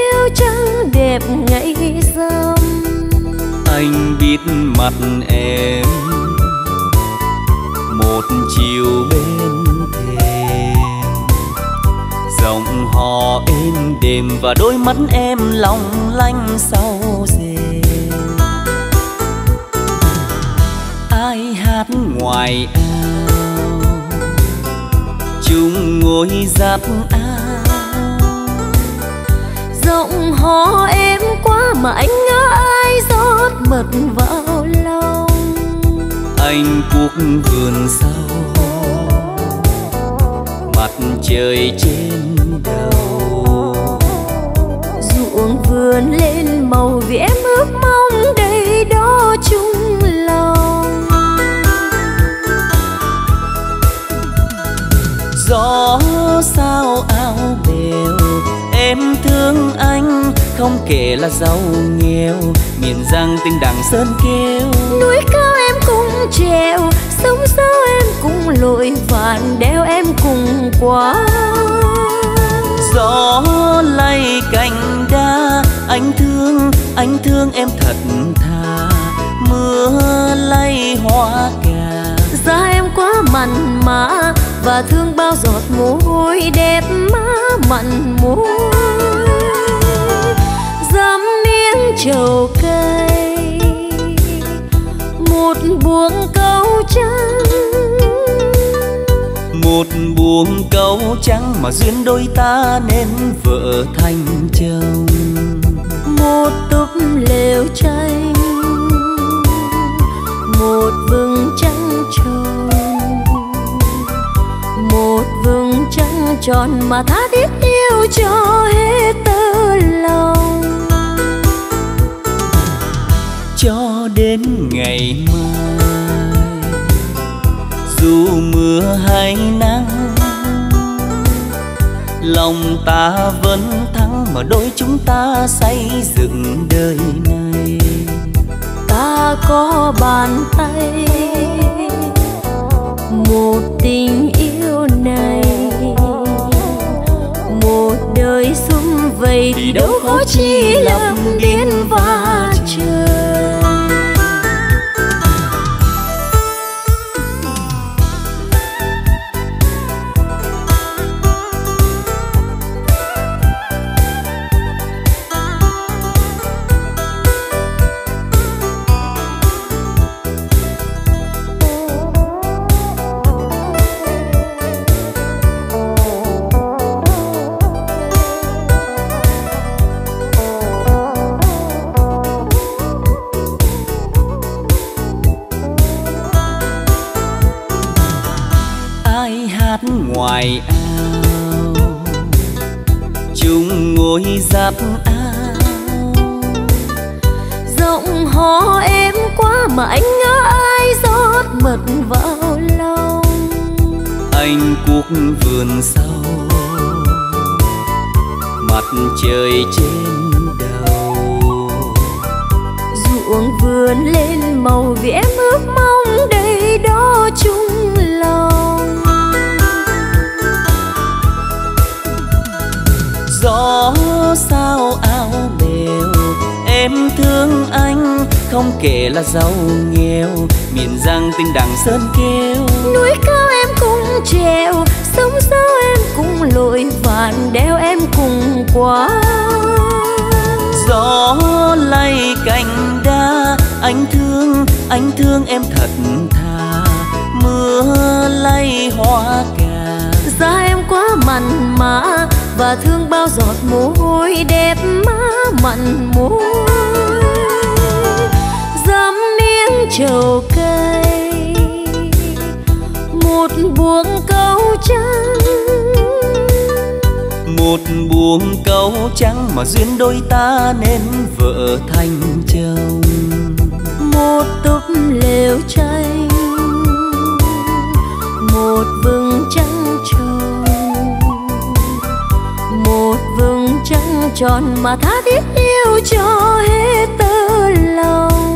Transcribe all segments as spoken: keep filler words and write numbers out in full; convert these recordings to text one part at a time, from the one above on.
yêu trắng đẹp ngày rằm. Anh biết mặt em một chiều bên thềm, giọng hò êm đềm và đôi mắt em long lanh sau rèm. Ai hát ngoài ao, chung ngồi giặt áo, giọng hò êm quá mà anh ngỡ ai rót mật vào lòng. Anh cuốc vườn sau, mặt trời trên đầu, ruộng vườn lên màu vì em ước mong đây đó chung lòng. Gió sao áo bèo, em thương anh không kể là giàu nghèo, miền Giang tinh đằng sơn kêu. Núi cao em cũng trèo, sông sâu em cũng lội, vạn đeo em cùng qua. Gió lay cành đa, anh thương, anh thương em thật thà. Mưa lay hoa cà, da em quá mặn mà và thương bao giọt mồ hôi đẹp má mặn môi. Dám miếng trầu cây, một buồng câu trắng, một buồng câu trắng mà duyên đôi ta nên vợ thành chồng. Một túp lều tranh, một vầng trăng tròn, một vầng trăng tròn mà tha thiết yêu cho hết tơ lòng. Cho đến ngày mai, dù mưa hay nắng, lòng ta vẫn thắng mà đôi chúng ta xây dựng đời này. Ta có bàn tay, một tình yêu này, một đời sum vầy thì đâu có chi lập biên và trời. Ngoài ao, chung ngồi giặt áo, giọng hò êm quá mà anh ngỡ ai rót mật vào lòng. Anh cuốc vườn sau, mặt trời trên đầu, ruộng vườn lên màu vì em ước mong đây đó chung lòng. Gió sao áo bèo, em thương anh không kể là giàu nghèo, miền Giang tinh đằng sơn kêu. Núi cao em cũng trèo, sông sâu em cũng lội, vạn đeo em cùng qua. Gió lay cành đa, anh thương, anh thương em thật thà. Mưa lay hoa cà, da em quá mặn mà và thương bao giọt mồ hôi đẹp má mặn môi. Dám miếng trầu cây, một buồng câu trắng, một buồng câu trắng mà duyên đôi ta nên vợ thành chồng. Một túp lều tranh, một vầng trăng tròn, một vầng trăng tròn mà tha thiết yêu cho hết tơ lòng.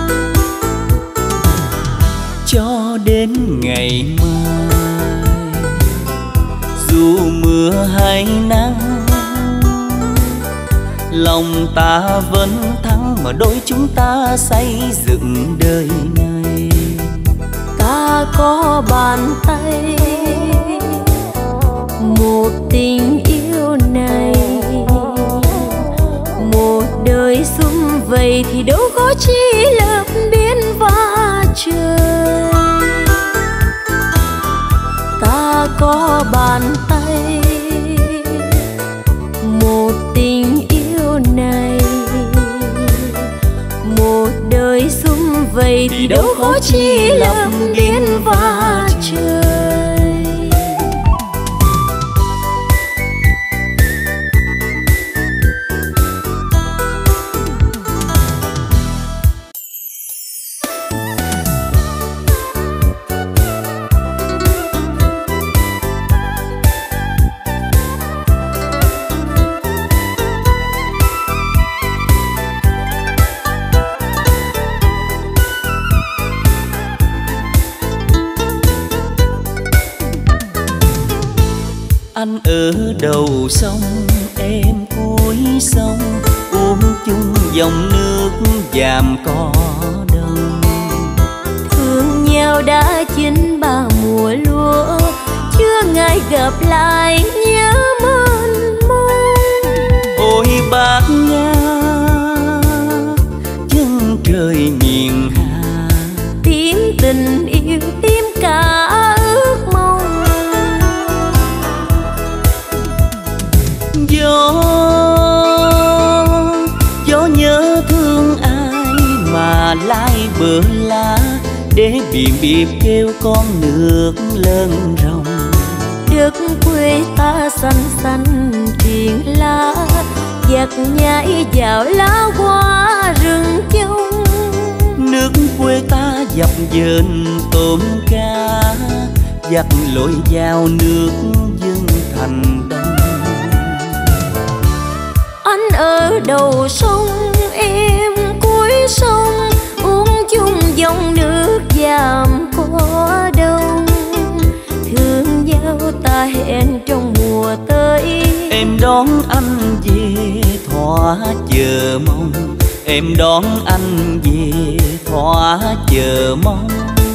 Cho đến ngày mai, dù mưa hay nắng, lòng ta vẫn thắng mà đôi chúng ta xây dựng đời này. Ta có bàn tay, một tình yêu này, một đời sum vầy thì đâu có chi lập biển và trời. Ta có bàn tay, một tình yêu này, một đời sum vầy thì đâu có chi lập biển và trời. Anh ở đầu sông, em cuối sông, uống chung dòng nước vàm cỏ đông. Thương nhau đã chín ba mùa lúa, chưa ngày gặp lại nhớ mênh mông. Ôi bác Nga, chân trời miền Hà, Tiếng tình yêu tim cả ước mong. Gió, gió nhớ thương ai mà lai bờ lá, để biển biệp kêu con nước lớn rồng. Đất quê ta xanh xanh triền lá, giặc nhảy vào lá hoa rừng chung. Nước quê ta dập dờn tôm cá, giặc lội vào nước dân thành đông. Anh ở đầu sông, em cuối sông, uống chung dòng nước vàm cỏ đông. Thương nhau ta hẹn trong mùa tới, Em đón anh về thỏa chờ mong, em đón anh về thỏa chờ mong.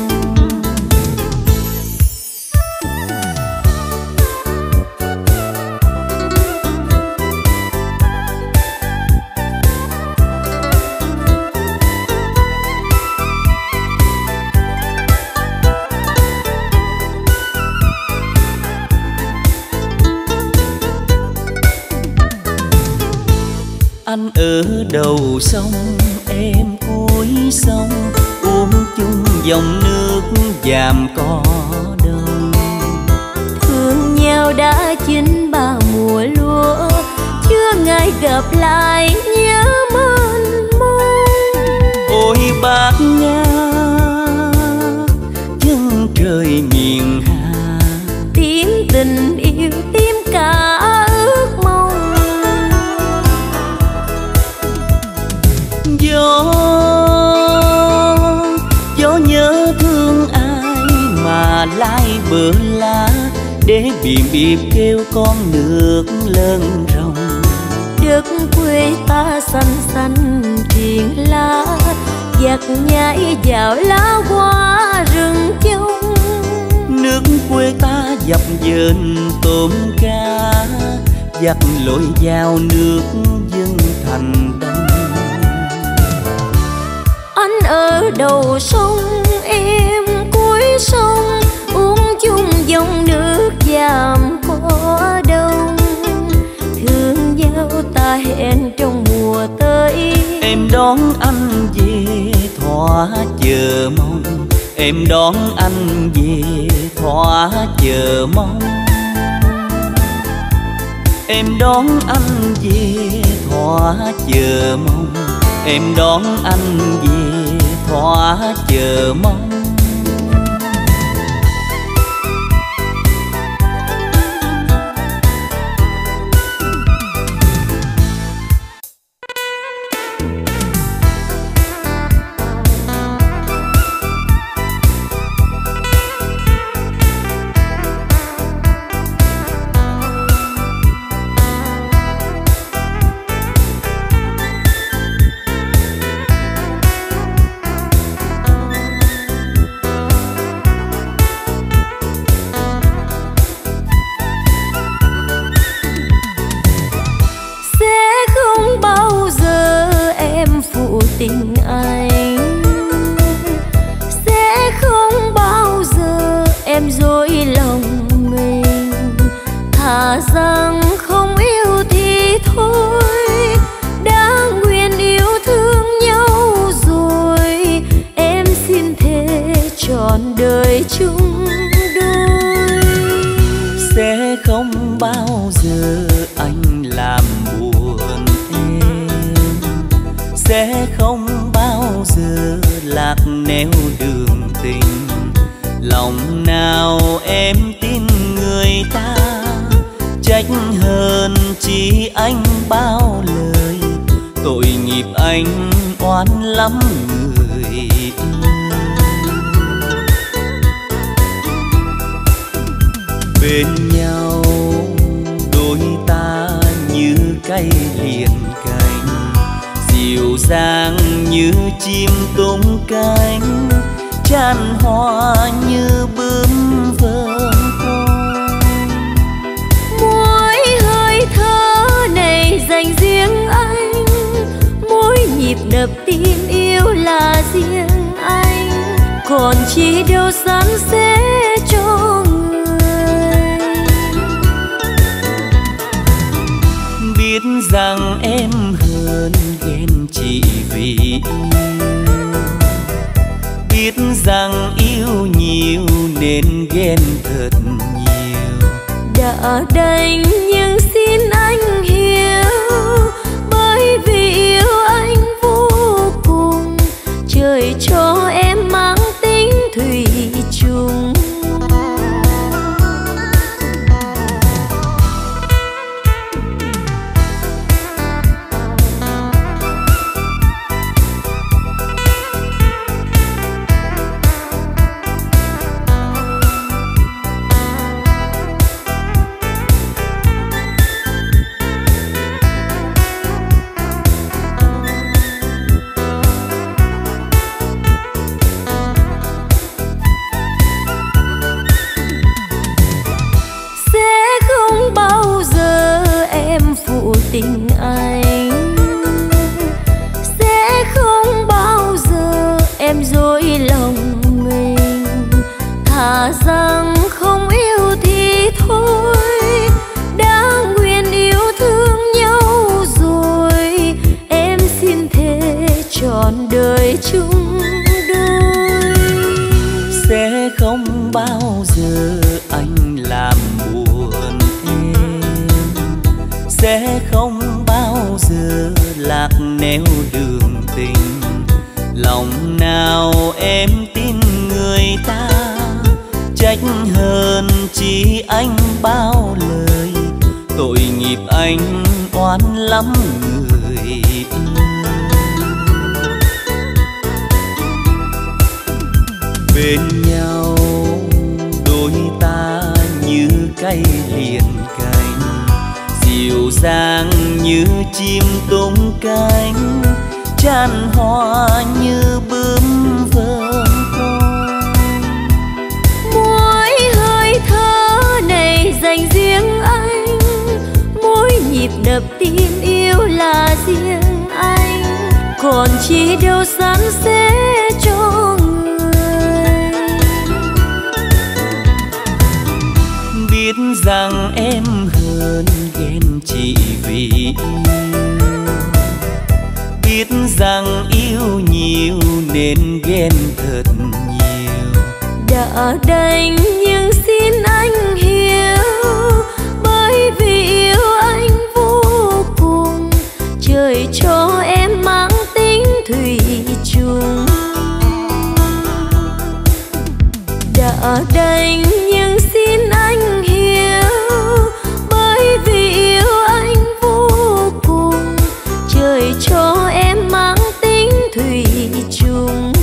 Anh ở đầu sông, em cuối sông, uống chung dòng nước vàm cỏ đông. thương nhau đã chín ba mùa lúa, chưa ngày gặp lại nhớ mênh mông. Ôi bác Nga, chân trời miền Hà, Tiếng tình yêu tim cả ước mong. Gió, gió nhớ thương ai mà lai bờ lá, để biển biệp kêu con nước lớn rồng. Đất quê ta xanh xanh triền lá, giặc nhảy vào lá hoa rừng chung. Nước quê ta dập dờn tôm cá, giặc lội vào nước dân thành đông. Anh ở đầu sông, em cuối sông, uống chung dòng nước vàm cỏ đông. Thương nhau ta hẹn trong mùa tới, Em đón anh về thỏa chờ mong, em đón anh về thỏa chờ mong. Em đón anh về thỏa chờ mong, em đón anh về thỏa chờ mong. sẽ không bao giờ lạc nẻo đường tình. Lòng nào em tin người ta, trách hơn chỉ anh bao lời. Tội nghiệp anh oan lắm người. Bên nhau đôi ta như cây liền cành, dịu dàng như chim tung cánh, tràn hoa như bướm vờn quanh. Mỗi hơi thở này dành riêng anh, mỗi nhịp đập tim yêu là riêng anh, còn chi đâu san sẻ cho người. Biết rằng em hơn ghen chỉ vì yêu, biết rằng yêu nhiều nên ghen thật nhiều. Đã đành nhưng xin anh hiểu, bởi vì yêu anh vô cùng, trời cho em mang tính thủy chung. Tình anh sẽ không bao giờ em dối lòng mình, thà rằng không yêu thì thôi, đã nguyện yêu thương nhau rồi. Em xin thề trọn đời chung đôi, sẽ không bao giờ anh làm buồn em, sẽ không bao giờ lạc nẻo đường tình. Lòng nào em tin người ta, trách hơn chỉ anh bao lời. Tội nghiệp anh oan lắm người. Bên nhau đôi ta như cây liền cành, dịu dàng như chim tung cánh, tràn hoa như bướm vờn quanh. Mỗi hơi thở này dành riêng anh, mỗi nhịp đập tim yêu là riêng anh, còn chi đâu san sẻ cho người. Biết rằng em hơn ghen chỉ vì yêu, biết rằng yêu nhiều nên ghen thật nhiều. Đã đành nhưng xin anh hiểu, bởi vì yêu anh vô cùng, trời cho em mang tính thủy chung. Đã đành nhưng xin anh hiểu, bởi vì yêu anh vô cùng, trời cho em mang tính thủy chung.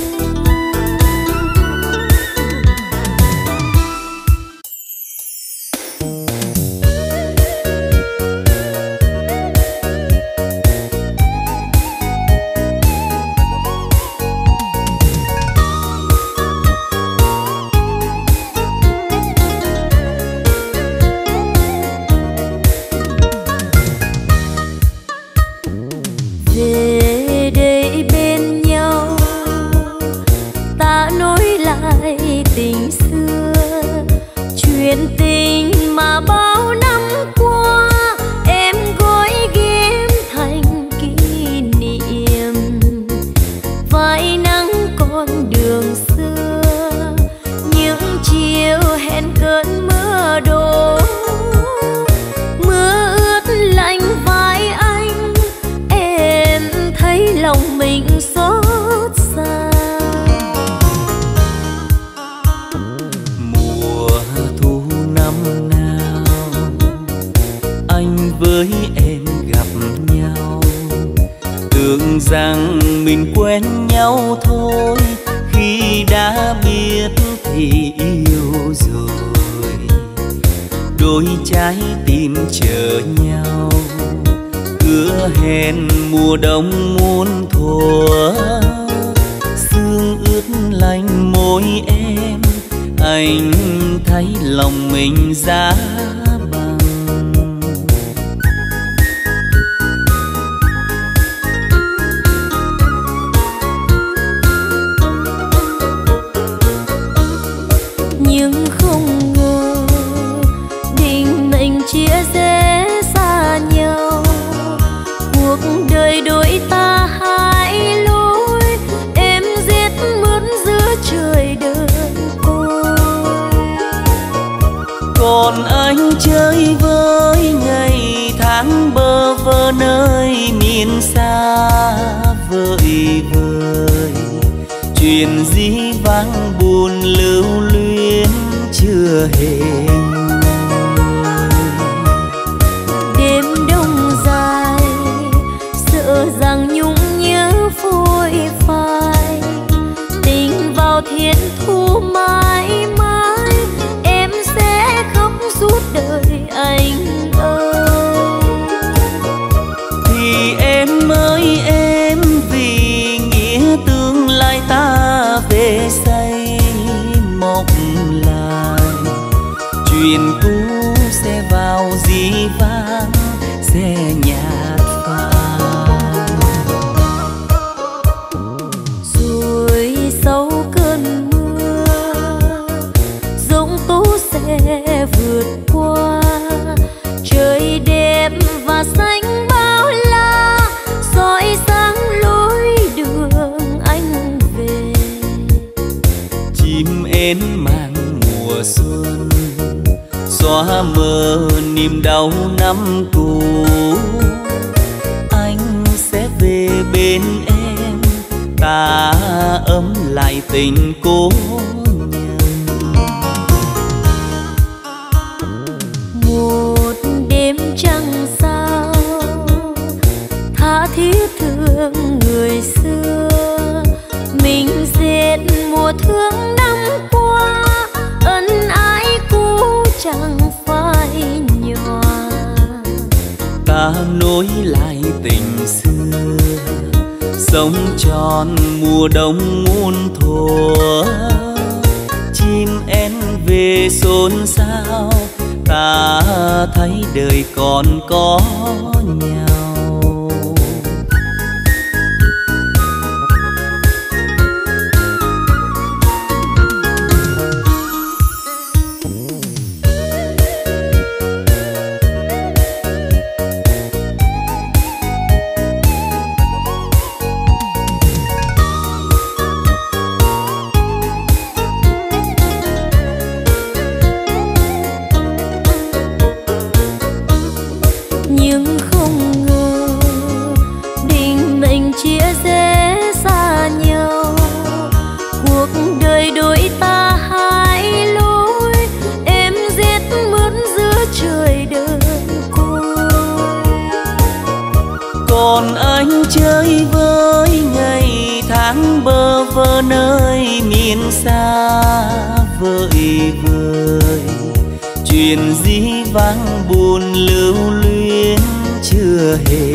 Về đây bên nhau ta nối lại tình xưa, chuyện tình mà bao năm qua em gói ghém thành kỷ niệm. Vai nắng con đường xưa, những chiều hẹn cơn mưa đổ, mưa ướt lạnh vai anh em lòng mình xót xa. Mùa thu năm nào anh với em gặp nhau, tưởng rằng mình quen nhau thôi, khi đã biết thì yêu rồi. Đôi trái tim chờ nhau, hứa hẹn mùa đông muôn thuở. Sương ướt lạnh môi em, anh thấy lòng mình giá bằng. Nhưng không ngờ định mệnh chia rẽ xa nhau, cuộc đời đôi ta hai lối, em giết mướt giữa trời đơn côi. Còn anh chơi với ngày tháng bơ vơ nơi miền xa vời vời, chuyện dĩ vãng buồn lưu luyến chưa hề. Đêm đông dài sợ rằng nhung nhớ phôi phai, tình vào thiên thu mãi mãi, em sẽ khóc suốt đời anh ơi. Thì em ơi em, vì nghĩa tương lai ta về xây mộng lại, chuyện cũ sẽ vào dĩ vãng sẽ nhạt phai. Rồi sau cơn mưa giông tố sẽ vượt qua, trời đẹp và xanh bao la, soi sáng lối đường anh về. Chim én mang mùa xuân, xóa mờ niềm đau năm cũ. Anh sẽ về bên em, ta ấm lại tình cố nhân. Một đêm trăng sao tha thiết thương người xưa, mình dệt mùa thương năm qua, ân ái cũ chẳng phai nhòa. Ta nối lại tình xưa, sống tròn mùa đông muôn thuở. Chim én về xôn xao, ta thấy đời còn có nhau. Nhưng không ngờ định mệnh chia rẽ xa nhau, cuộc đời đôi ta hai lối, em giết mướt giữa trời đơn côi. Còn anh chơi với ngày tháng bơ vơ nơi miền xa vời vời, chuyện dĩ vãng buồn lưu luyến chưa hề.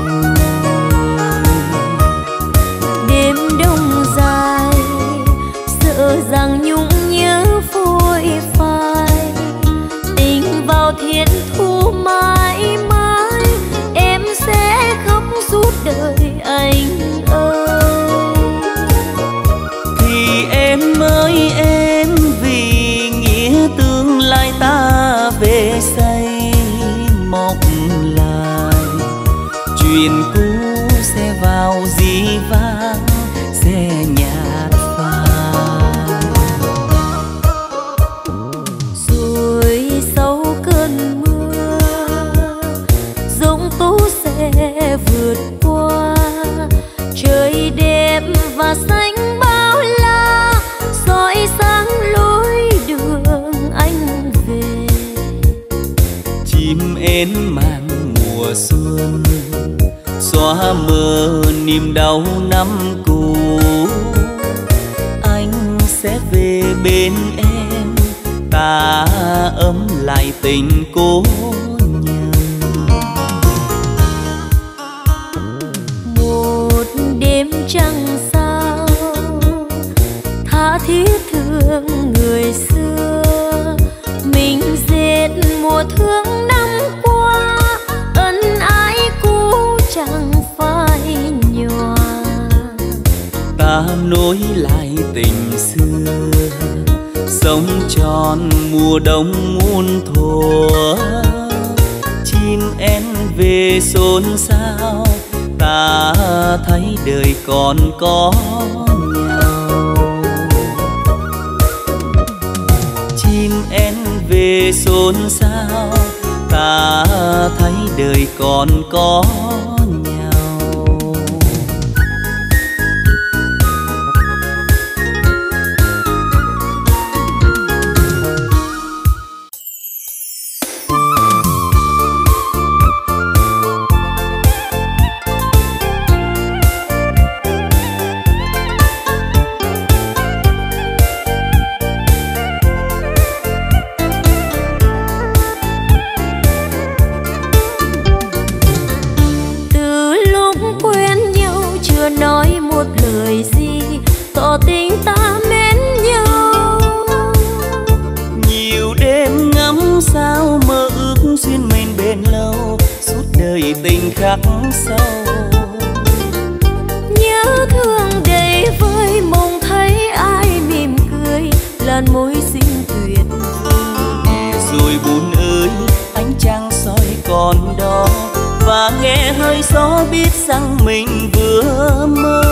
Đêm đông dài sợ rằng nhung nhớ phôi phai, tình vào thiên thu mãi mãi, em sẽ khóc suốt đời anh ơi. Thì em ơi em, vì nghĩa tương lai ta về xây mộng lại, chuyện cũ sẽ vào dĩ vãng sẽ nhạt phai. Rồi sau cơn mưa giông tố sẽ vượt qua, mơ niềm đau năm cũ, anh sẽ về bên em, ta ấm lại tình cố nhân. Một đêm trăng sao tha thiết thương người xưa, mình dệt mùa thương năm qua, ân ái cũ chẳng phai nhòa. Ta nối lại tình xưa, sống tròn mùa đông muôn thuở. Chim én về xôn xao, ta thấy đời còn có nhau. Chim én về xôn xao, ta thấy đời còn có nhau. Nói một lời gì tỏ tình ta mến nhau, nhiều đêm ngắm sao mơ ước duyên mình bền lâu, suốt đời tình khắc sâu. Nhớ thương đầy vơi mong thấy ai mỉm cười, làn môi xinh tuyệt vời. Rồi buồn ơi ánh trăng soi còn đó, và nghe hơi gió biết rằng mình vừa mơ.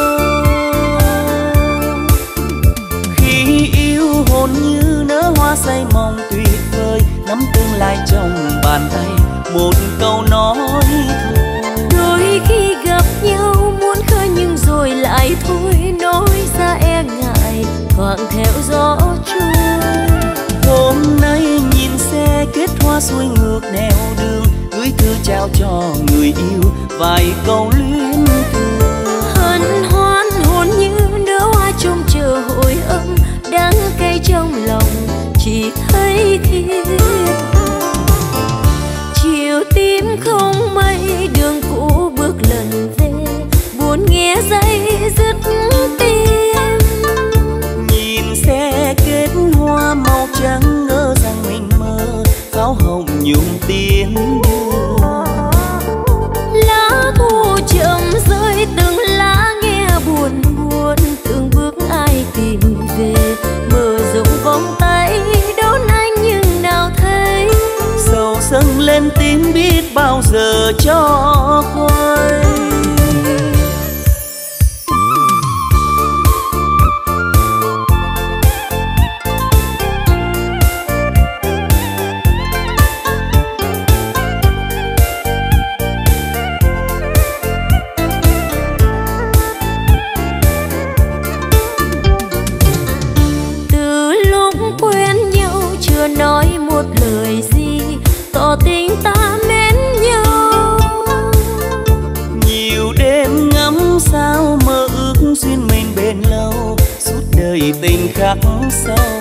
Khi yêu hồn như nở hoa say mong tuyệt vời, nắm tương lai trong bàn tay, một câu nói thôi. Đôi khi gặp nhau muốn khơi nhưng rồi lại thôi, nói ra e ngại thoảng theo gió trôi. Hôm nay nhìn xe kết hoa xuôi ngược nẻo đường, gửi thư trao cho người yêu vài câu luyến thương. Hân hoan hồn như nở hoa trông chờ hồi âm, đắng cay trong lòng chỉ thấy thiết. Chiều tím không mây đường cũ bước lần về, buồn nghe dây dứt tim. Nhìn xe kết hoa màu trắng ngỡ rằng mình mơ, pháo hồng nhung tiếng đưa. Lá thu chậm rơi từng lá nghe buồn buồn, từng bước ai tìm về, mở rộng vòng tay đón anh nhưng nào thấy. Sầu dâng lên tim biết bao giờ cho quay. Nói một lời gì tỏ tình ta mến nhau, nhiều đêm ngắm sao mơ ước duyên mình bền lâu, suốt đời tình khắc sâu.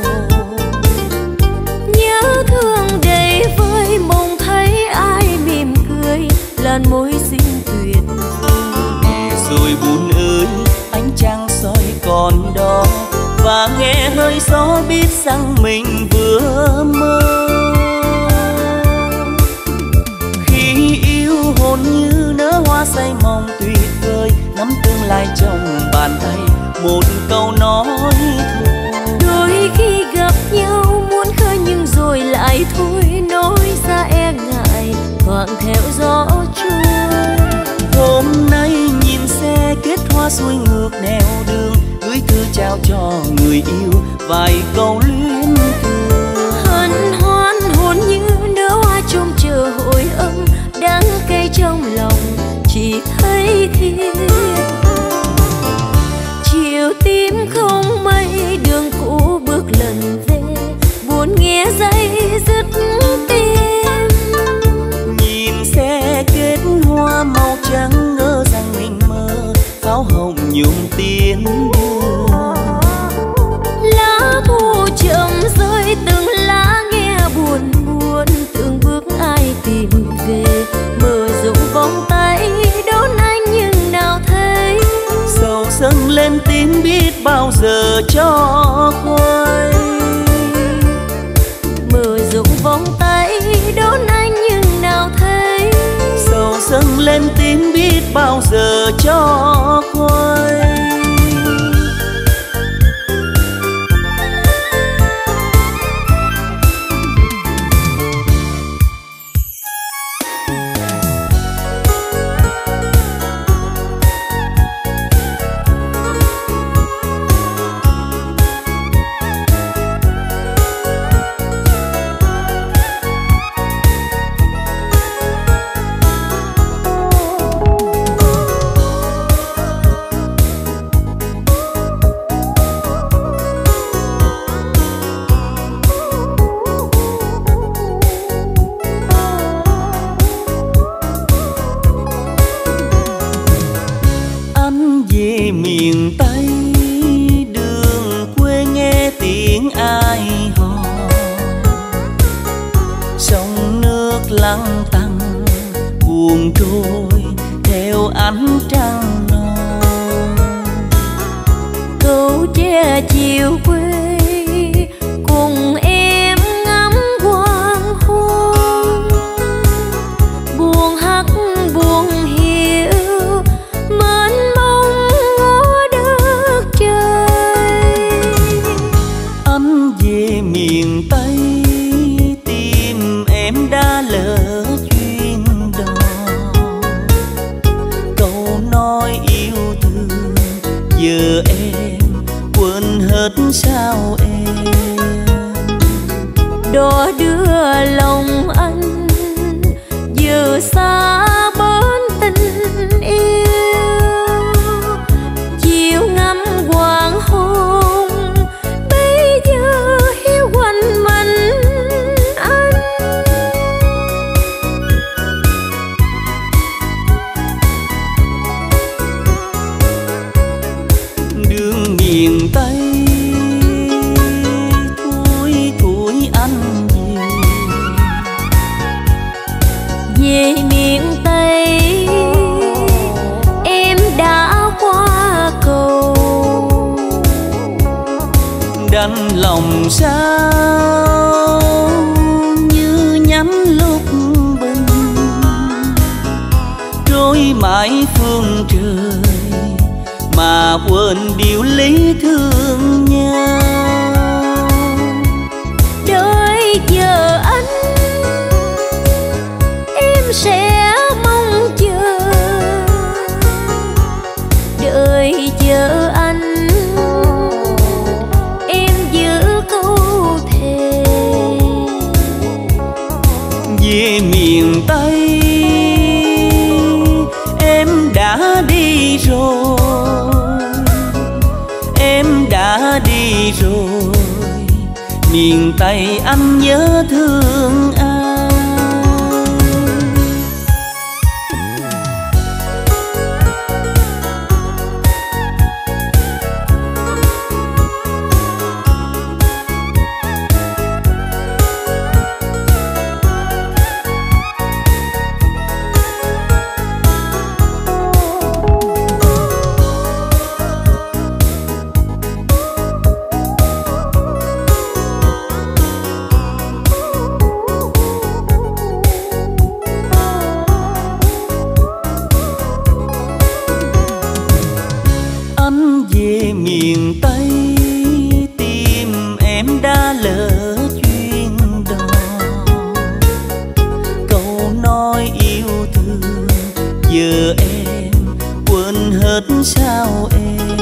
Nhớ thương đầy vơi mong thấy ai mỉm cười, làn môi xinh tuyệt vời. Rồi buồn ơi ánh trăng soi còn đó, và nghe hơi gió biết rằng mình vừa mơ. Khi yêu hồn như nở hoa say mong tuyệt vời, nắm tương lai trong bàn tay, một câu nói thôi. Đôi khi gặp nhau muốn khơi nhưng rồi lại thôi, nói ra e ngại thoảng theo gió trôi. Hôm nay nhìn xe kết hoa xuôi ngược nẻo đường, gửi thư trao cho người yêu vài câu luyến thương. Hân hoan hồn như nở hoa trông chờ hồi âm, đắng cay trong lòng chỉ thấy thiết. Chiều tím không mây đường cũ bước lần về, buồn nghe dây dứt tim. Nhìn xe kết hoa màu trắng ngỡ rằng mình nhuộm tiếng đưa. Lá thu chậm rơi từng lá nghe buồn buồn, từng bước ai tìm về mở rộng vòng tay đón anh nhưng nào thấy. Sầu dâng lên tím biết bao giờ cho quay, mở rộng vòng tay đón anh nhưng nào thấy. Sầu dâng lên tím biết bao giờ cho quay. Miền Tây đường quê nghe tiếng ai hò, sông nước lặng tanh buồn trôi theo ánh trăng non. Câu tre chiều quê cùng em ngắm hoàng hôn, buồn hắt buồn hiu mênh mông ngó đất trời. Anh về miền Tây tìm em đã lỡ chuyên đò, câu nói yêu thương giờ em quên hết sao em. Đó đưa lòng anh giờ xa bến tình yêu, chiều ngắm hoàng hôn bây giờ hiu quanh mình anh. Đường miền Tây thui thui anh về, Về miền Tây em đã qua cầu, đành lòng sao như nhắm lúc bình, trôi mãi phương trời mà quên điều lý thương nhau. đợi chờ anh em sẽ mong chờ, đợi chờ anh em giữ câu thề. Về miền Tây em đã đi rồi, em đã đi rồi, miền Tây anh nhớ thương ai. Anh về miền Tây tìm em đã lỡ chuyên đò, câu nói yêu thương giờ em quên hết sao em.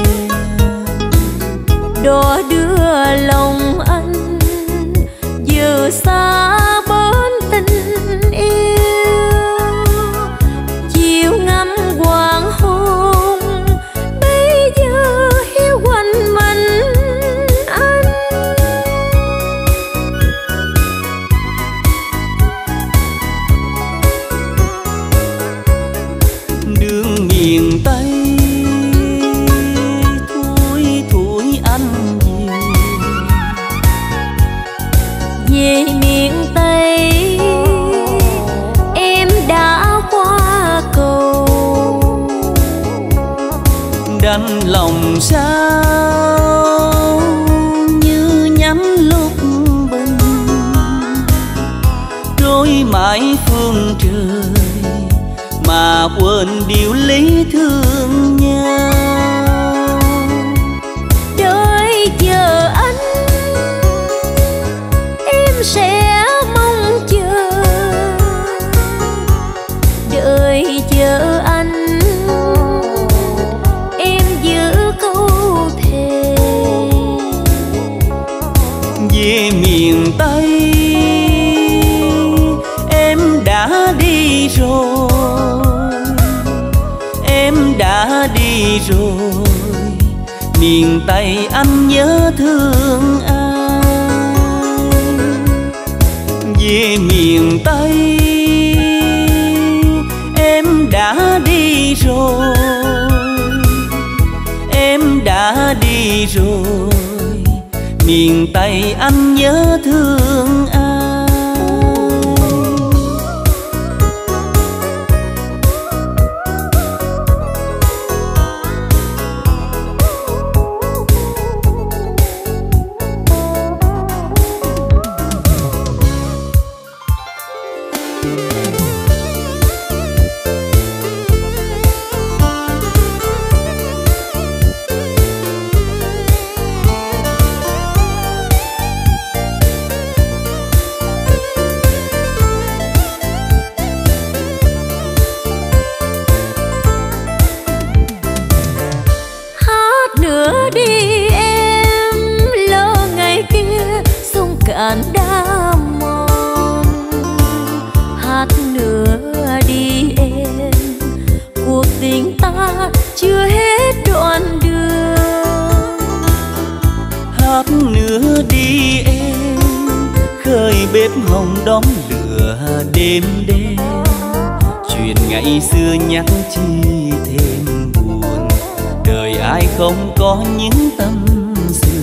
Đó đưa lòng anh giờ xa bến tình yêu, chiều ngắm hoàng hôn bây giờ hiu quanh mình anh. Đường miền Tây đành lòng sao như nhắm lúc bình, trôi mãi phương trời mà quên điều lý thương nhau. Đợi chờ anh em sẽ mong chờ, đợi chờ anh em giữ câu thề. Về miền Tây em đã đi rồi, em đã đi rồi, miền Tây anh nhớ thương ai. Về miền Tây em đã đi rồi, em đã đi rồi, miền Tây anh nhớ thương ai. Cạn đã mòn, hát nữa đi em, cuộc tình ta chưa hết đoạn đường. Hát nữa đi em, khơi bếp hồng đóm lửa đêm đêm, chuyện ngày xưa nhắc chi thêm buồn, đời ai không có những tâm sự.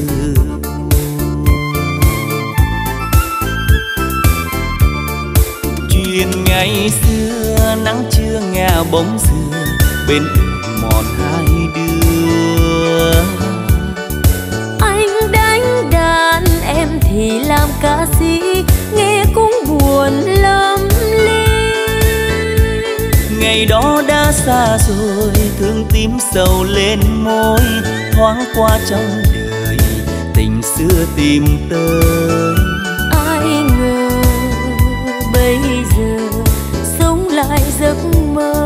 Chuyện ngày xưa nắng trưa ngả bóng xưa, bên đường mòn hai đứa. Anh đánh đàn em thì làm ca sĩ, nghe cũng buồn lắm ly. Ngày đó đã xa rồi, thương tím sầu lên môi, thoáng qua trong đời tình xưa tìm tới. Ai ngờ bây giờ sống lại giấc mơ.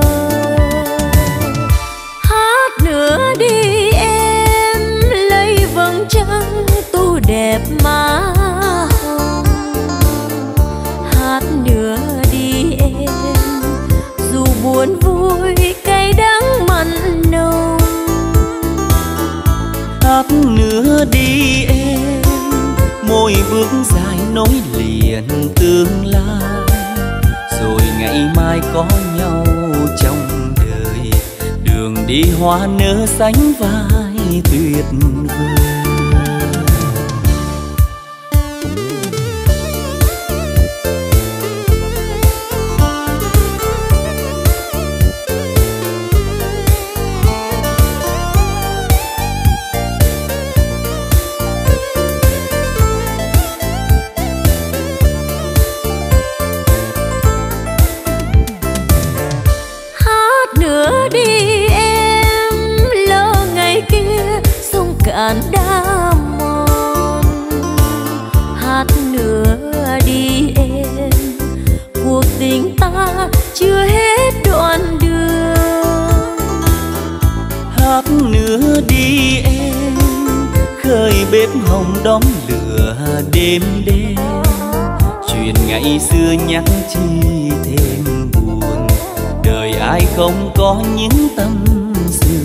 Hát nữa đi em, lấy vầng trăng tô đẹp má hồng. Hát nữa đi em, dù buồn vui cay đắng mặn nồng. Hát nữa đi em, môi bước dài nối liền tương lai, rồi ngày mai có nhau trong đời, đường đi hoa nở sánh vai tuyệt vời. Cạn đã mòn, hát nữa đi em, cuộc tình ta chưa hết đoạn đường. Hát nữa đi em, khơi bếp hồng đóm lửa đêm đêm, chuyện ngày xưa nhắc chi thêm buồn, đời ai không có những tâm sự.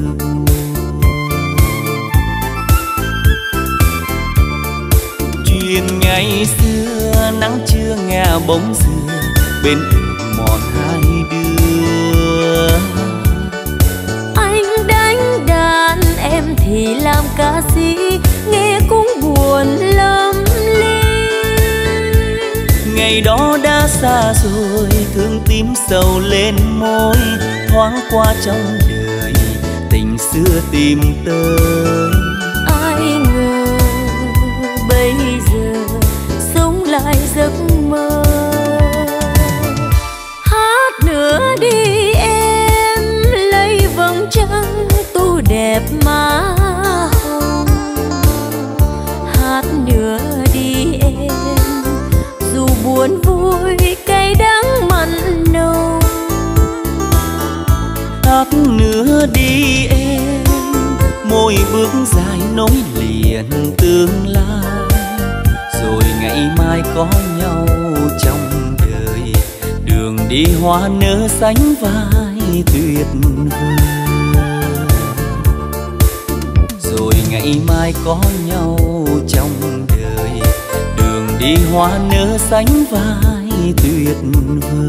Chuyện ngày xưa nắng trưa ngả bóng xưa, bên đường mòn hai đứa. Anh đánh đàn em thì làm ca sĩ, nghe cũng buồn lắm ly. Ngày đó đã xa rồi, thương tím sầu lên môi, thoáng qua trong đời tình xưa tìm tới. Ai ngờ bây giờ sống lại giấc mơ. Hát nữa đi em, lấy vầng trăng tô đẹp má hồng. Hát nữa đi em, dù buồn vui cay đắng mặn nồng. Hát nữa đi em, môi bước dài nối liền tương lai. Rồi ngày mai có nhau trong đời, đường đi hoa nở sánh vai tuyệt vời. Rồi ngày mai có nhau trong đời, đường đi hoa nở sánh vai tuyệt vời.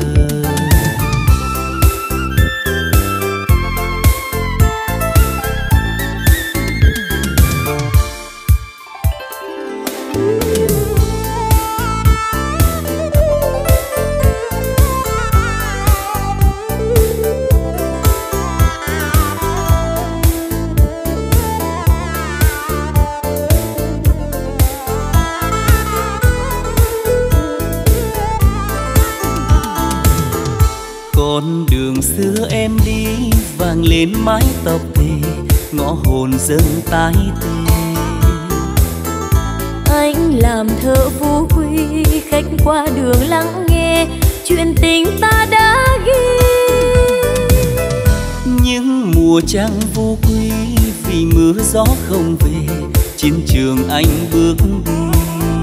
Con đường xưa em đi vang lên mái tóc thề, ngõ hồn dâng tái tê. Anh làm thơ phú quý, khách qua đường lắng nghe chuyện tình ta đã ghi. Nhưng mùa trăng vô quý, vì mưa gió không về, chiến trường anh bước đi.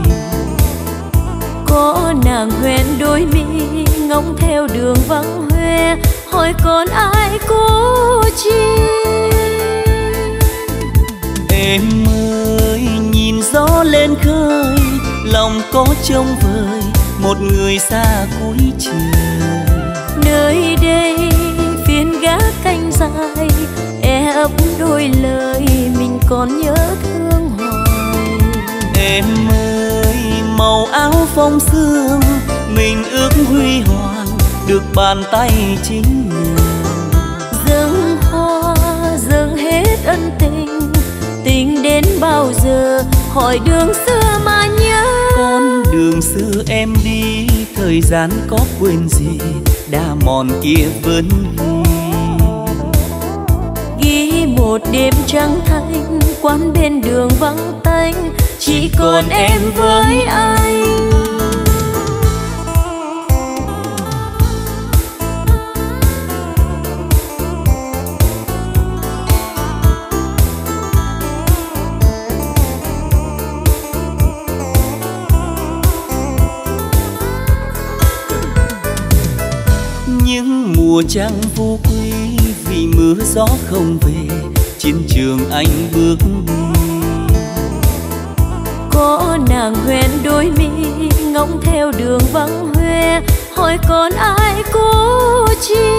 Có nàng hoen đôi mi, ngóng theo đường vắng hoe, hỏi còn ai cố chi. Em ơi nhìn gió lên khơi, lòng có trông vời một người xa cuối trời. Nơi đây phiên gác canh dài, e ấp đôi lời mình còn nhớ thương hoài. Em ơi màu áo phong sương, mình ước huy hoàng được bàn tay chính nàng. Dâng hoa dâng hết ân tình, tình đến bao giờ hỏi đường xưa mà nhớ. Con đường xưa em đi, thời gian có quên gì, đã mòn kia vẫn ghi. Ghi một đêm trăng thanh, quán bên đường vắng tanh, chỉ còn em với anh. Những mùa trăng vô quý, vì mưa gió không về, chiến trường anh bước đi. Có nàng hoen đôi mi, ngóng theo đường vắng hoe, hỏi còn ai cố chi.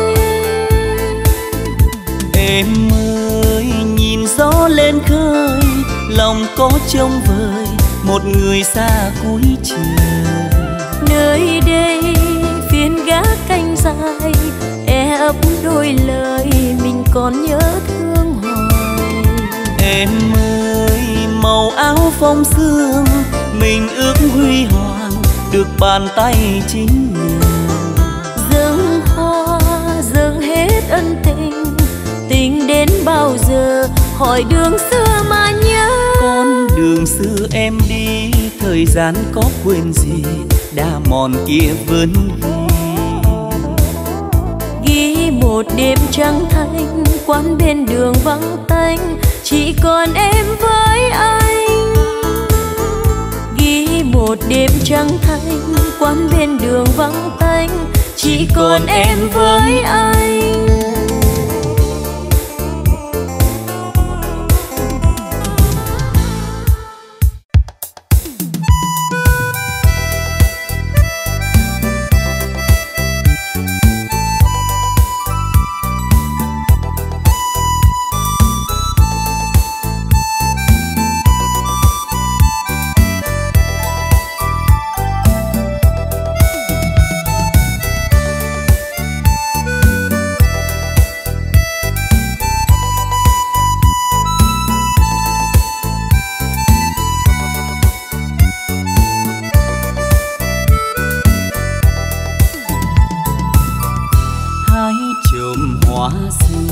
Em ơi nhìn gió lên khơi, lòng có trông vời một người xa cuối trời. Nơi đây phiên gác canh dài, e ấp đôi lời mình còn nhớ thương hoài. Em ơi màu áo phong sương, mình ước huy hoàng được bàn tay chính nàng. Dâng hoa dâng hết ân tình, tình đến bao giờ hỏi đường xưa mà nhớ. Con đường xưa em đi, thời gian có quên gì, đã mòn kia vẫn ghi. Ghi một đêm trăng thanh, quán bên đường vắng tanh, chỉ còn em với anh. Ghi một đêm trăng thanh, quán bên đường vắng tanh, chỉ còn em với anh.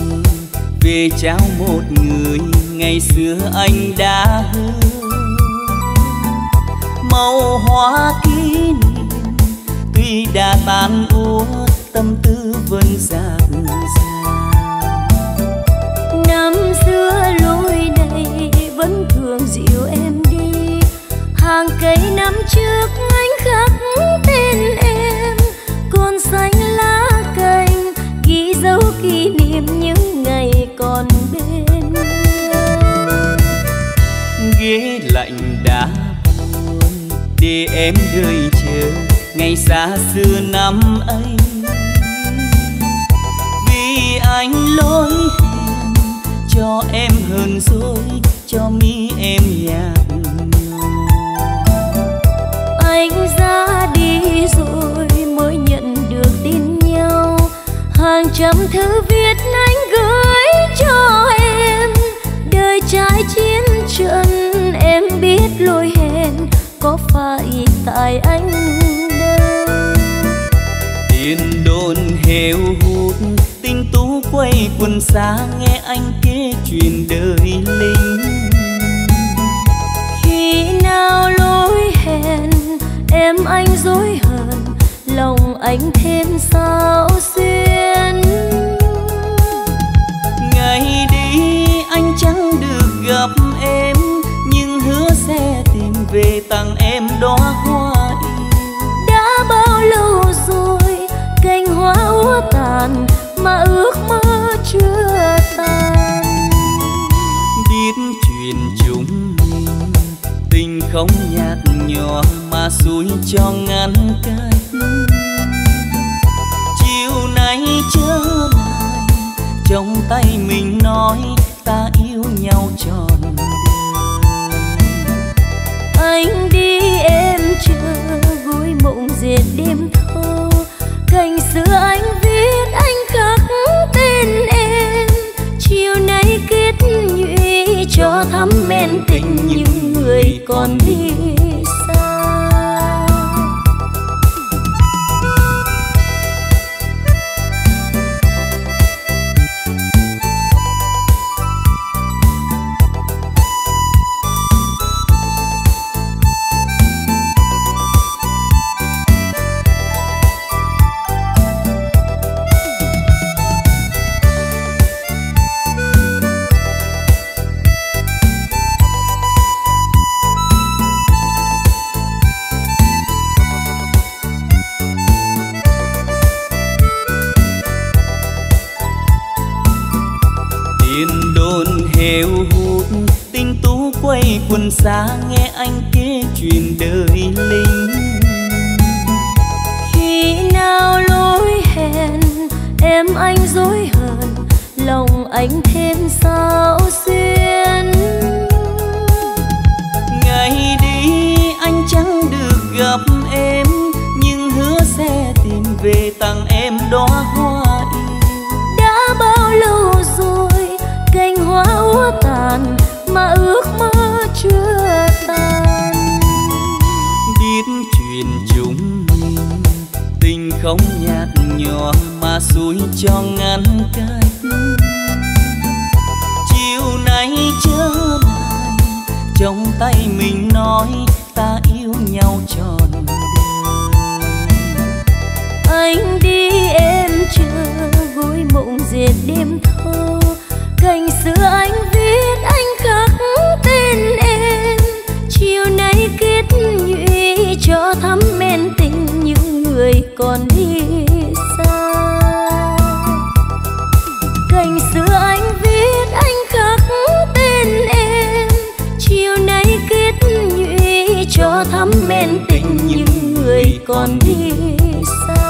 về trao một người ngày xưa anh đã hứa. Màu hoa kỷ niệm tuy đã tan úa, tâm tư vẫn dạt dào. Năm xưa lối đây vẫn thường dịu em đi, hàng cây năm trước anh khắc tên em, còn xanh lá cành ghi dấu kỷ niệm những ngày còn bên nhau. Ghế lạnh đã buồn để em đợi chờ ngày xa xưa năm ấy, vì anh lỗi hẹn cho em hờn dỗi, cho mi em nhạt nhòa. Anh ra đi rồi mới nhận được tin nhau, hàng trăm thư viết anh gửi cho em. Đời trai chiến trận em biết lỗi hẹn, có phải tại anh đâu. Tiền đồn heo hút tinh tú quay quần xa, nghe anh kể chuyện đời lính. Khi nào lỗi hẹn em anh dối hờn, lòng anh thêm sao xuyên. Ngày đi anh chẳng được gặp em, nhưng hứa sẽ tìm về tặng em đóa hoa yêu. Đã bao lâu rồi cành hoa úa tàn, mà ước mơ chưa tan. Biết chuyện chúng mình tình không nhạt nhòa, mà suối cho ngăn cách. Chiều nay trở lại trong tay mình nói ta yêu nhau trọn đời. Anh đi em chờ gối mộng diệt đêm thâu, cành xưa anh viết anh khắc tên em. Chiều nay kết nhụy cho thắm men tình những người còn đi xa. heo hút tinh tú quay quần xa, nghe anh kể chuyện đời lính. Khi nào lối hẹn em anh dối hờn, lòng anh thêm sao xuyên. Ngày đi anh chẳng được gặp em, nhưng hứa sẽ tìm về tặng em đóa hoa yêu. Đã bao lâu rồi cành hoa úa tàn, mà ước mơ chưa tan. Biết chuyện chúng mình tình không nhạt nhòa, mà suối cho ngăn cách. Chiều nay trở lại trong tay mình nói ta yêu nhau trọn đời. Anh đi em chờ gối mộng diệt đêm thâu, cành xưa anh viết anh khắc tên em. Chiều nay kết nhụy cho thắm men tình những người còn đi xa. Cành xưa anh viết anh khắc tên em. Chiều nay kết nhụy cho thắm men tình những người còn đi xa.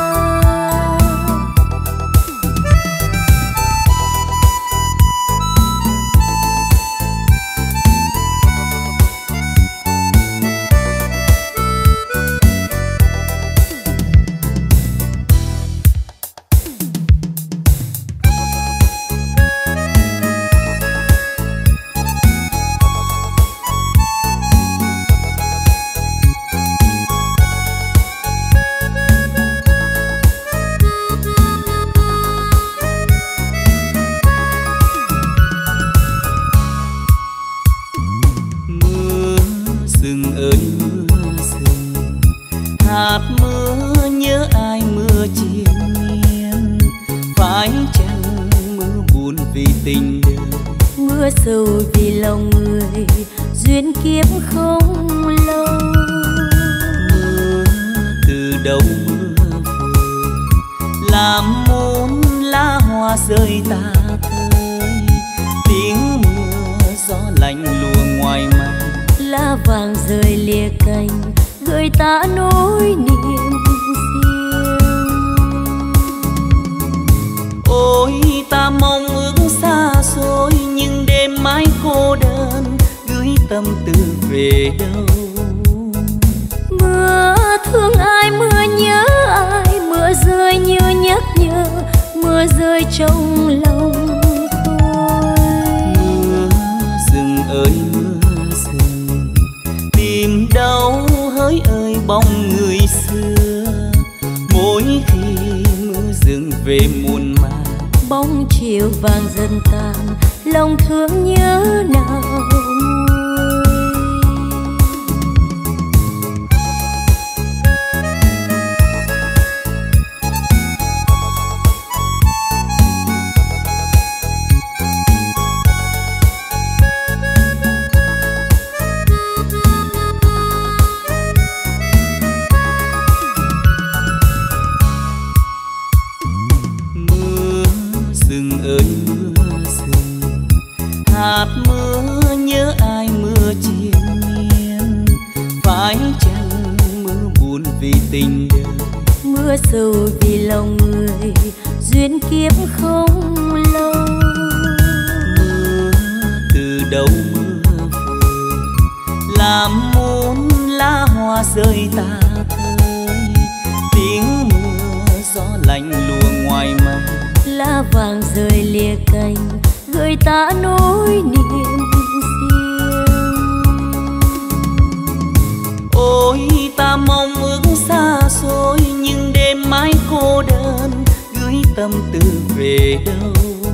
tình đời. Mưa sầu vì lòng người, duyên kiếp không lâu. Mưa từ đâu mưa về, làm muôn lá hoa rơi tả tơi. Tiếng mưa gió lạnh lùa ngoài mây, lá vàng rơi lìa cành, gợi ta nỗi niềm riêng. Ôi ta mong ước xa xôi, nhưng đêm mãi cô đơn, gửi tâm tư về đâu. Mưa thương ai, mưa nhớ ai, mưa rơi như nhắc nhở, mưa rơi trong lòng tôi. Mưa rừng ơi mưa rừng, tìm đâu hỡi ơi bóng người xưa. Mỗi khi mưa rừng về muôn màng, bóng chiều vàng dần tàn, lòng thương nhớ nào hạt mưa nhớ ai mưa triền miên. Phải chăng mưa buồn vì tình đời, mưa sầu vì lòng người, duyên kiếp không lâu. Mưa từ đâu mưa về, làm muôn lá hoa rơi tả tơi. Tiếng mưa gió lạnh lùa ngoài mây, lá vàng rơi lìa cành, gợi ta nỗi niềm riêng. Ôi ta mong ước xa xôi, nhưng đêm mãi cô đơn, gửi tâm tư về đâu.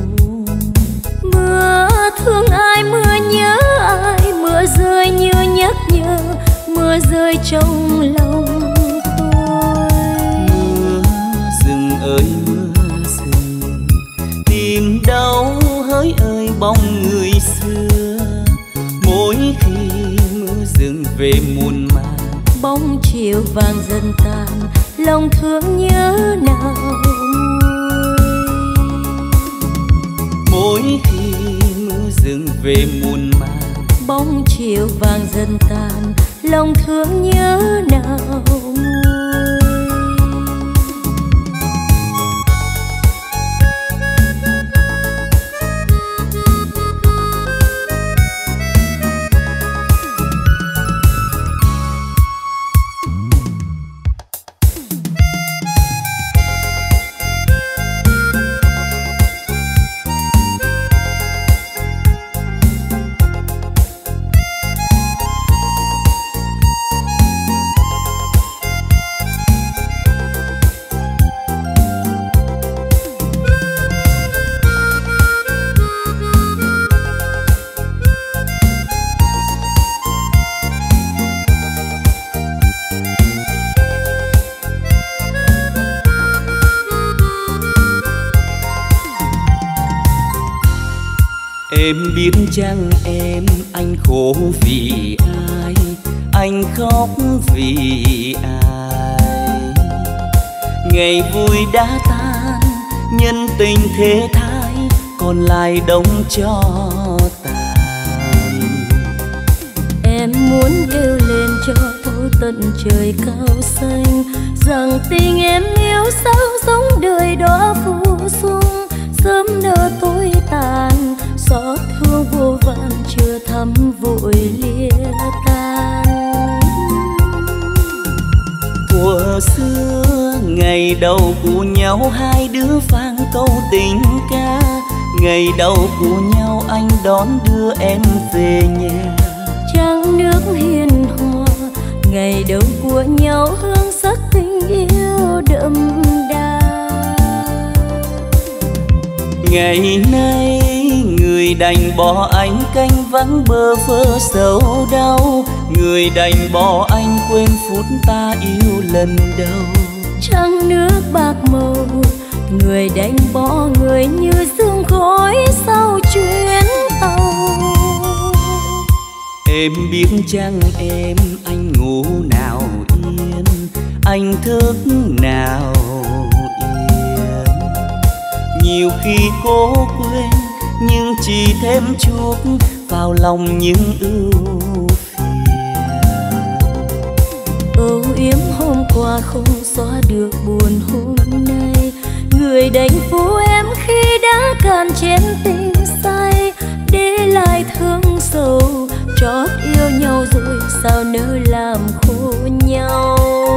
Mưa thương ai, mưa nhớ ai, mưa rơi như nhắc nhở, mưa rơi trong lòng tôi. Mưa rừng ơi mưa rừng, tìm đâu hỡi ơi bóng người xưa. Mỗi khi mưa rừng về muôn màng, bóng chiều vàng dần tàn, lòng thương nhớ nào mỗi khi mưa rừng về muôn màng, bóng chiều vàng dần tàn, lòng thương nhớ nào Em biết chăng em, anh khổ vì ai, anh khóc vì ai. Ngày vui đã tan, nhân tình thế thái, còn lại đông cho tàn. em muốn kêu lên cho thấu tận trời cao xanh, rằng tình em yêu sao sống đời đó phù dung, sớm nỡ tối tàn, xót thương vô vàn chưa thắm vội lìa tan. Thuở xưa ngày đầu của nhau, hai đứa vang câu tình ca. Ngày đầu của nhau anh đón đưa em về nhà, trăng nước hiền hòa. Ngày đầu của nhau hương sắc tình yêu đậm đà. Ngày nay người đành bỏ anh canh vắng bơ vơ sầu đau, người đành bỏ anh quên phút ta yêu lần đầu. Trăng nước bạc màu, người đành bỏ người như sương khói sau Em biết chăng em, anh ngủ nào yên, anh thức nào yên. Nhiều khi cố quên nhưng chỉ thêm chút vào lòng những ưu phiền. Âu yếm hôm qua không xóa được buồn hôm nay, người đánh phú em khi đã cạn chén tình say, để lại thương sầu. Chót yêu nhau rồi sao nỡ làm khổ nhau.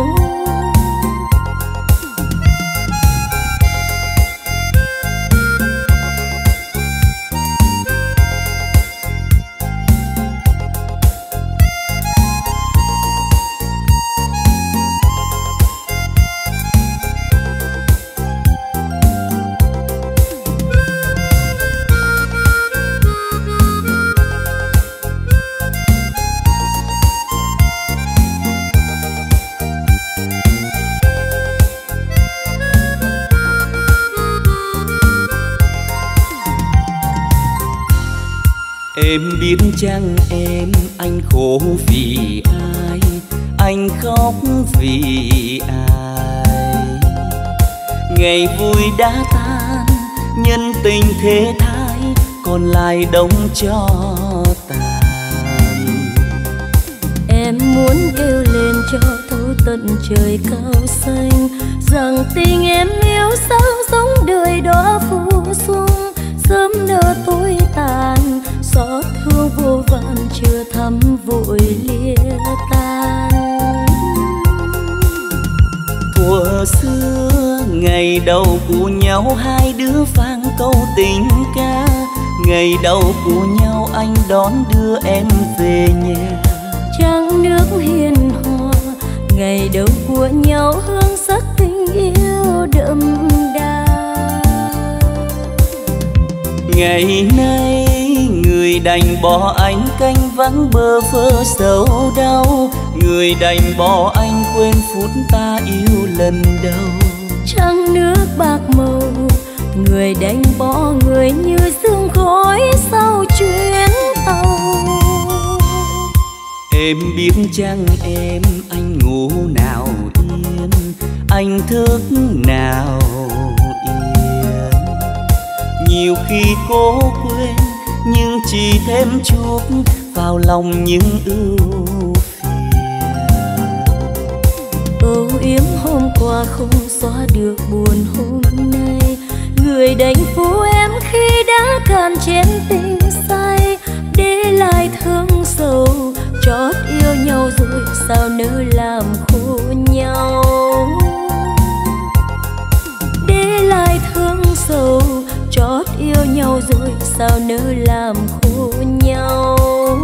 Em biết chăng em, anh khổ vì ai, anh khóc vì ai. Ngày vui đã tan, nhân tình thế thái, còn lại đông cho tàn. Em muốn kêu lên cho thấu tận trời cao xanh, rằng tình em yêu sao giống đời đó phù dung, sớm nỡ tối tàn. Xót thương vô vàn chưa thắm vội lìa tan. Thuở xưa ngày đầu của nhau hai đứa vang câu tình ca, ngày đầu của nhau anh đón đưa em về nhà. Trăng nước hiền hòa, ngày đầu của nhau hương sắc tình yêu đậm đà. Ngày nay người đành bỏ anh canh vắng bơ vơ sầu đau, người đành bỏ anh quên phút ta yêu lần đầu. Trăng nước bạc màu, người đành bỏ người như sương khói sau chuyến tàu. Em biết chăng em, anh ngủ nào yên, anh thức nào yên. Nhiều khi cố quên nhưng chỉ thêm chút vào lòng những ưu phiền. Âu yếm hôm qua không xóa được buồn hôm nay, người đánh phú em khi đã cạn chén tình say, để lại thương sầu. Chót yêu nhau rồi sao nỡ làm khổ nhau. Để lại thương sầu, chót yêu nhau rồi sao nỡ làm khổ nhau.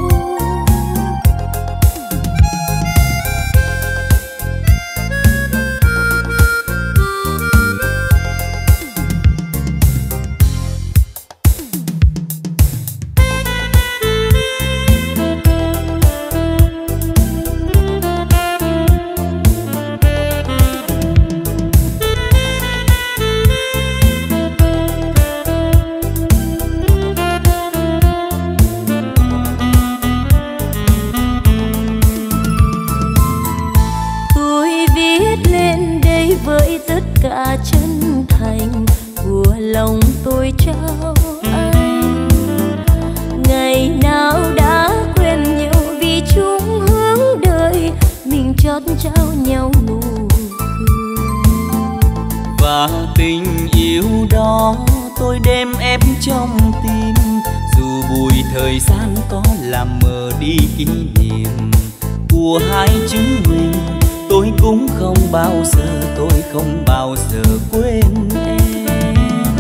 Cả chân thành của lòng tôi trao anh, ngày nào đã quên nhau vì chung hướng đời, mình chót trao nhau nụ cười. Và tình yêu đó tôi đem ép trong tim, dù bụi thời gian có làm mờ đi kỷ niệm của hai chúng mình. Tôi cũng không bao giờ, tôi không bao giờ quên em.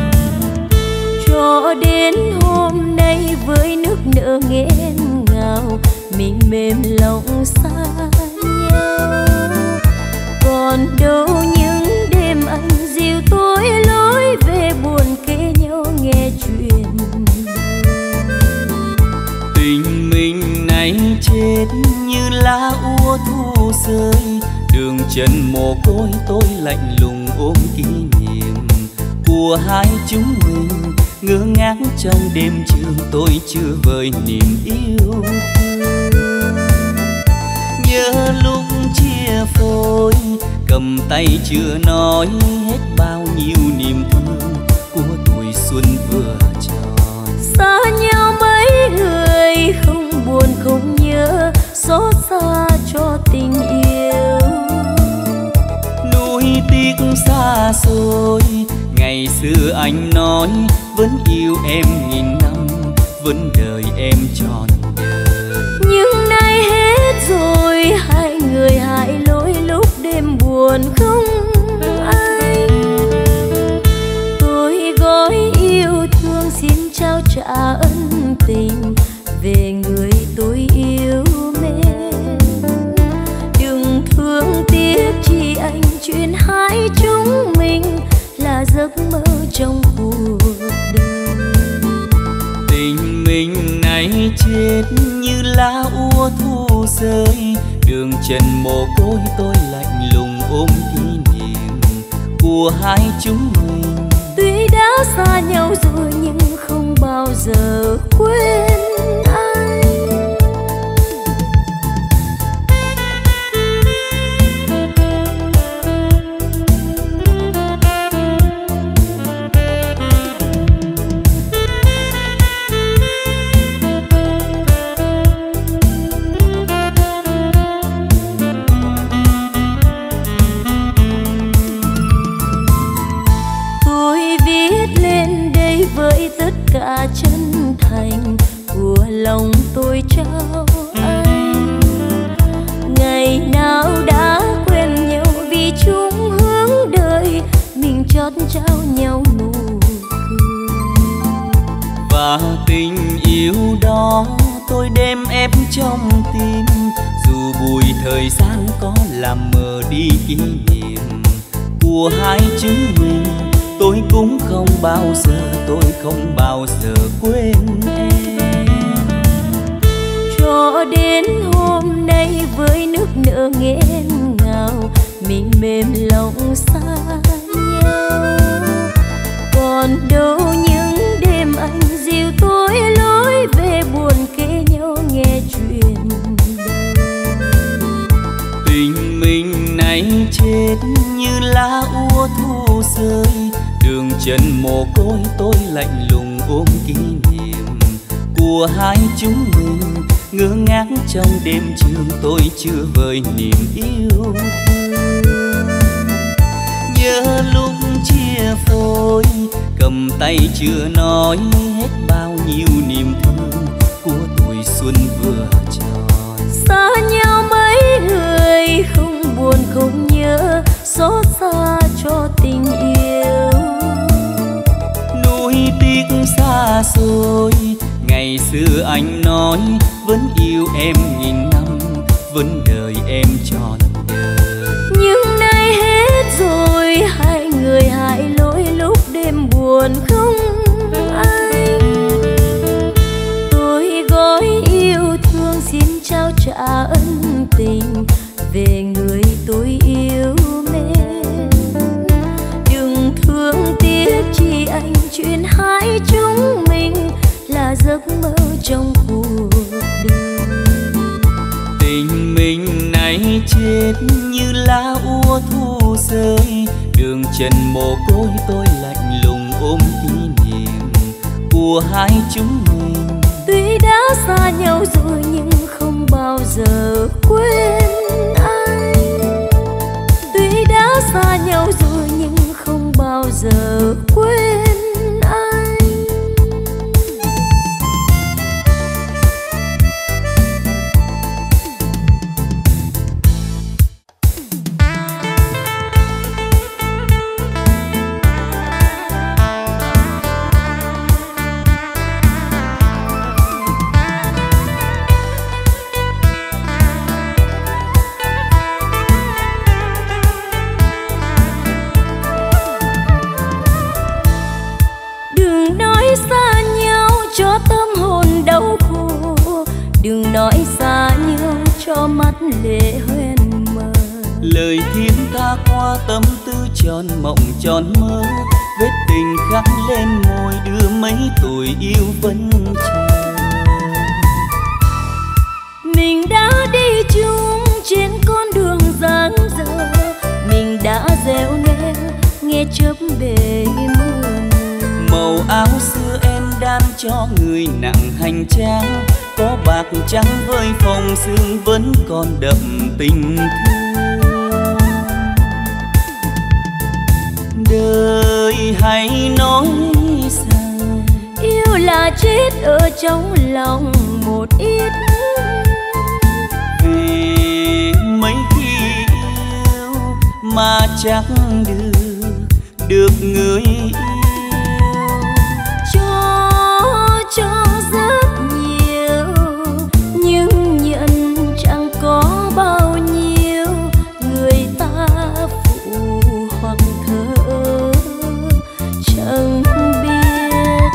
Cho đến hôm nay với nước nở nghẹn ngào, mình mềm lòng xa nhau. Còn đâu những đêm anh dìu tôi lối về buồn kể nhau nghe chuyện. Tình mình này chết như lá úa thu rơi, đường chân mồ côi tôi lạnh lùng ôm kỷ niệm của hai chúng mình. Ngơ ngác trong đêm trường tôi chưa vơi niềm yêu thương. Nhớ lúc chia phôi, cầm tay chưa nói hết bao nhiêu niềm thương của tuổi xuân vừa tròn. Xa nhau mấy người không buồn không nhớ, xót xa cho tình yêu. Nuối tiếc xa xôi, ngày xưa anh nói vẫn yêu em nghìn năm, vẫn đợi em trọn đời. Nhưng nay hết rồi, hai người hai lối lúc đêm buồn không anh. Tôi gói yêu thương xin trao trả ân tình về người tôi yêu mến. Đừng thương tiếc chi anh, chuyện hai chúng mình là giấc mơ trong cuộc đời. Tình mình này chết như lá úa thu rơi, đường trần mồ côi tôi lạnh lùng ôm kỷ niệm của hai chúng mình. Tuy đã xa nhau rồi nhưng không bao giờ quên anh. Với tất cả chân thành của lòng tôi trao anh. Ngày nào đã quen nhau vì chung hướng đời, mình chót trao nhau nụ cười. Và tình yêu đó tôi đem ép trong tim, dù bụi thời gian có làm mờ đi kỷ niệm của hai chúng mình. Tôi cũng không bao giờ, tôi không bao giờ quên em. Cho đến hôm nay với nước nở nghẹn ngào, mình mềm lòng xa nhau. Còn đâu những đêm anh dìu tôi lối về buồn kể nhau nghe chuyện đời. Tình mình này chết như lá úa thu rơi, đường trần mồ côi tôi lạnh lùng ôm kỷ niệm của hai chúng mình. Ngơ ngác trong đêm trường tôi chưa vơi niềm yêu thương. Nhớ lúc chia phôi, cầm tay chưa nói hết bao nhiêu niềm thương của tuổi xuân vừa tròn. Xa nhau mấy người không buồn không nhớ, xót xa cho tình yêu. Nuối tiếc xa xôi, ngày xưa anh nói vẫn yêu em nghìn năm, vẫn đợi em trọn đời. Nhưng nay hết rồi, hai người hai lối lúc đêm buồn không anh. Tôi gói yêu thương xin trao trả ân tình về người tôi yêu mến. Đừng thương tiếc chi anh, chuyện hai chúng mình là giấc mơ trong cuộc đời. Tình mình này chết như lá úa thu rơi, đường trần mồ côi tôi lạnh lùng ôm kỷ niệm của hai chúng mình. Tuy đã xa nhau rồi nhưng không bao giờ quên anh. Tuy đã xa nhau rồi nhưng không bao giờ quên anh. Đừng nói xa nhau cho mắt lệ hoen mờ. Lời thiên tha qua tâm tư tròn mộng tròn mơ, vết tình khắc lên môi đưa mấy tuổi yêu vẫn chờ. Mình đã đi chung trên cho người nặng hành trang. Có bạc trắng với phong sương vẫn còn đậm tình thương. Đời hãy nói rằng yêu là chết ở trong lòng một ít. Vì mấy khi yêu mà chắc được được người yêu. Cho cho rất nhiều nhưng nhận chẳng có bao nhiêu. Người ta phụ hoặc thở chẳng biết.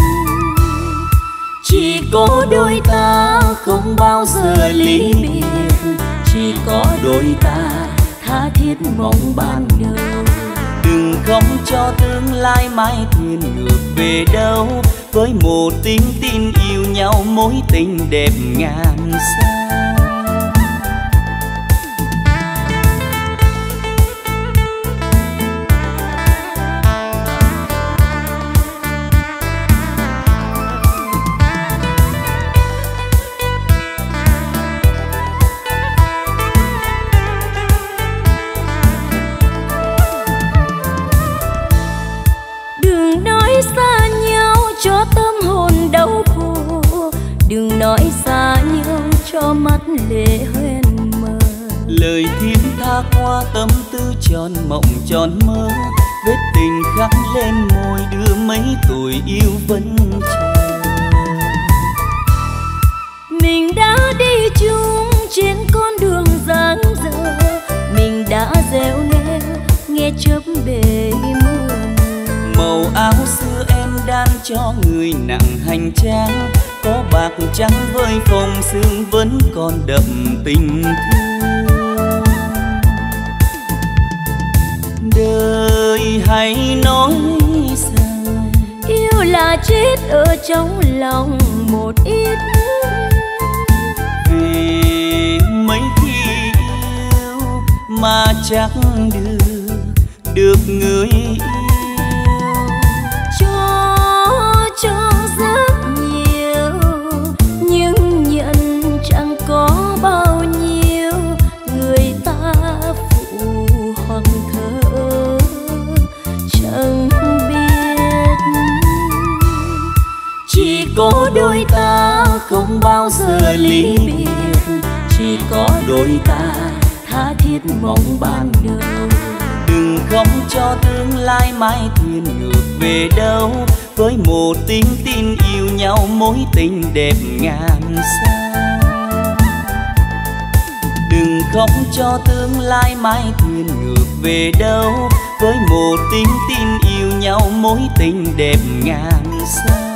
Chỉ có đôi ta không bao giờ ly biệt. Chỉ có đôi ta tha thiết mong ban đầu. Đừng khóc cho tương lai mai thuyền ngược về đâu. Với một tiếng tin yêu nhau mối tình đẹp ngàn sao. Đừng nói xa nhau cho mắt lệ hoen mờ. Lời thiên tha qua tâm tư tròn mộng tròn mơ. Vết tình khắc lên môi đưa mấy tuổi yêu vẫn chờ. Mình đã đi chung trên con đường dang dở. Mình đã gieo neo nghe chớp bể mưa. Màu áo xưa em đan cho người nặng hành trang. Có bạc trắng với phong sương vẫn còn đậm tình thương. Đời hãy nói rằng yêu là chết ở trong lòng một ít. Vì mấy khi yêu mà chắc được được người yêu. Cho cho rất nhiều nhưng nhận chẳng có bao nhiêu. Người ta phụ hoặc thở chẳng biết. Chỉ có đôi ta không bao giờ ly biệt. Chỉ có đôi ta tha thiết mong ban đầu. Đừng khóc cho tương lai mai thuyền ngược về đâu. Với một tiếng tin yêu nhau mối tình đẹp ngàn sao. Đừng khóc cho tương lai mai thuyền ngược về đâu. Với một tiếng tin yêu nhau mối tình đẹp ngàn sao.